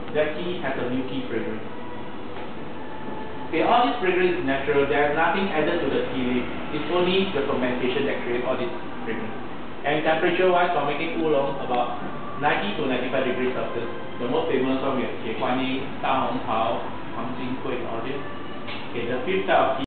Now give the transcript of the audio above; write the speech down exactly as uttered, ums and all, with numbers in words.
Black tea has a milky fragrance. Okay, all this fragrance is natural. There is nothing added to the tea leaf. It's only the fermentation that creates all this fragrance. And temperature-wise, for making oolong, about ninety to ninety-five degrees Celsius. The most famous one we have Tie Guan Yin, Da Hong Tao, Huang Jin Hui, all this. Okay, the fifth type of tea